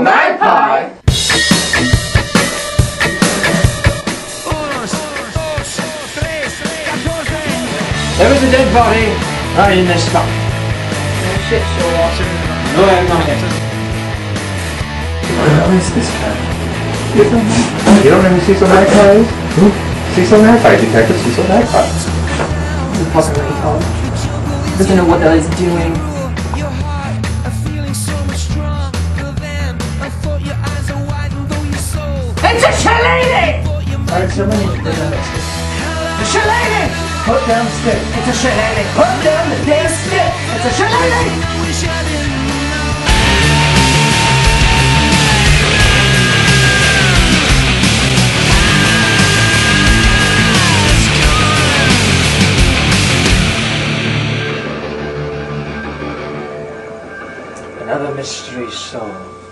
Cecil Magpie! There was a dead body right in this spot. Shit show. No, I'm not yet. Who is this guy? You don't know? You don't know who Cecil Magpie is? Who? Cecil Magpie, Detective Cecil Magpie. He fucking retard. Doesn't know what the hell he's doing. It's a shillelagh! Alright, somebody needs to bring on that stick. The shillelagh! Put down the stick. It's a shillelagh! Put down the damn stick! It's a shillelagh! Another mystery solved.